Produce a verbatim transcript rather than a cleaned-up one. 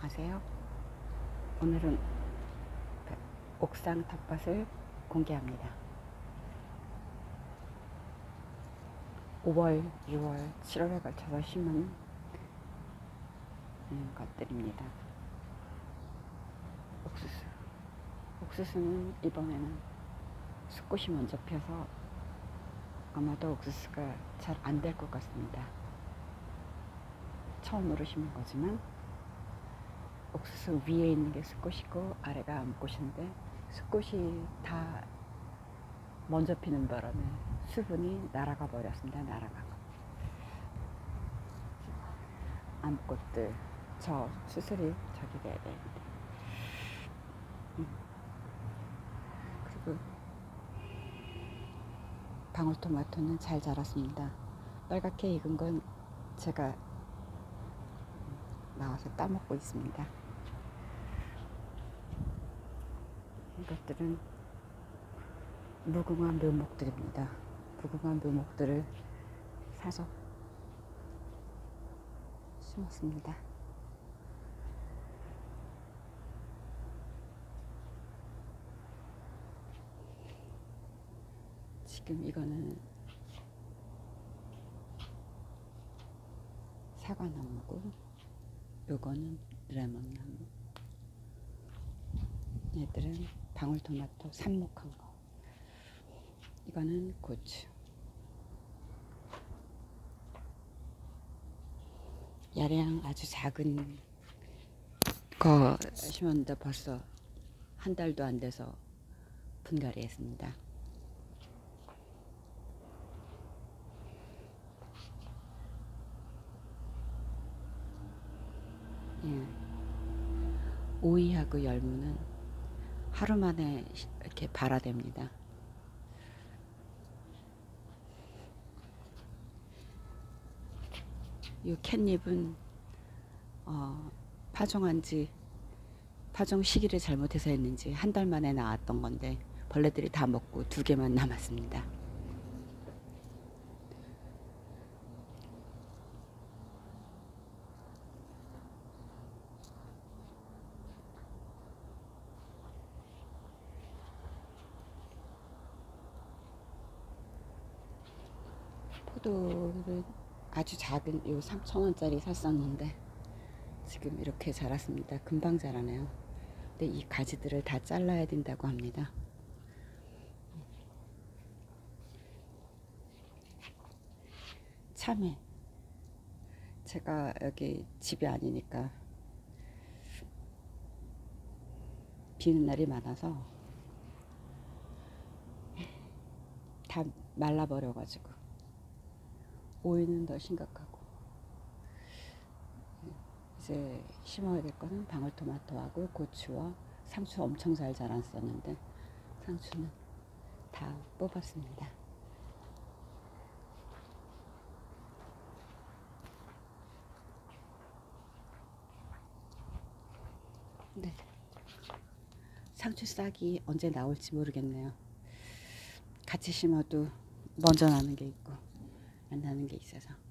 안녕하세요. 오늘은 옥상 텃밭을 공개합니다. 오월, 유월, 칠월에 걸쳐서 심은 것들입니다. 옥수수. 옥수수는 이번에는 숫꽃이 먼저 펴서 아마도 옥수수가 잘 안 될 것 같습니다. 처음으로 심은 거지만 옥수수 위에 있는 게 숫꽃이고 아래가 암꽃인데 숫꽃이 다 먼저 피는 바람에 수분이 날아가 버렸습니다. 날아가고 암꽃들 저 수술이 저기 돼야 되는데 음. 그리고 방울토마토는 잘 자랐습니다. 빨갛게 익은 건 제가 나와서 따먹고 있습니다. 이것들은 무궁화 묘목들입니다. 무궁화 묘목들을 사서 심었습니다. 지금 이거는 사과나무고 요거는 레몬나무. 얘들은 방울토마토 삽목한 거. 이거는 고추. 야량 아주 작은 거 심었는데 벌써 한 달도 안 돼서 분갈이 했습니다. 예. 오이하고 열무는 하루 만에 이렇게 발화됩니다. 이 캣닙은 어, 파종한지 파종 시기를 잘못해서 했는지 한 달 만에 나왔던 건데 벌레들이 다 먹고 두 개만 남았습니다. 포도를 아주 작은 요 삼천 원짜리 샀었는데 지금 이렇게 자랐습니다. 금방 자라네요. 근데 이 가지들을 다 잘라야 된다고 합니다. 참외. 제가 여기 집이 아니니까 비는 날이 많아서 다 말라버려 가지고 오이는 더 심각하고 이제 심어야 될 거는 방울토마토하고 고추와 상추 엄청 잘 자랐었는데 상추는 다 뽑았습니다. 네. 상추 싹이 언제 나올지 모르겠네요. 같이 심어도 먼저 나는 게 있고 안 나는 게 있어서